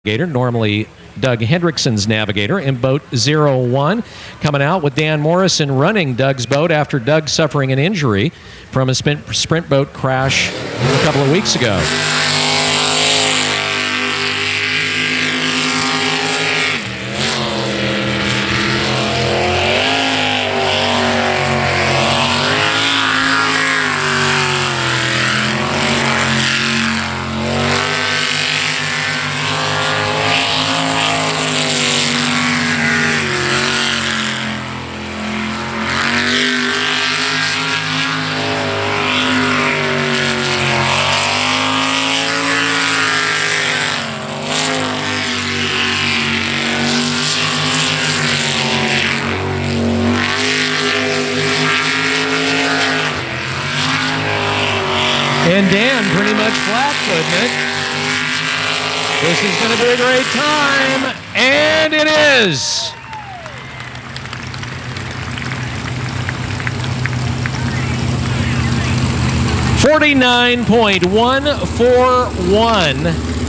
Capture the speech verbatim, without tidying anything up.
navigator, normally Doug Hendrickson's navigator, in boat zero one. Coming out with Dan Morrison running Doug's boat after Doug suffering an injury from a sprint, sprint boat crash a couple of weeks ago. And Dan pretty much flat-footing it. This is going to be a great time, and it is. forty-nine point one four one.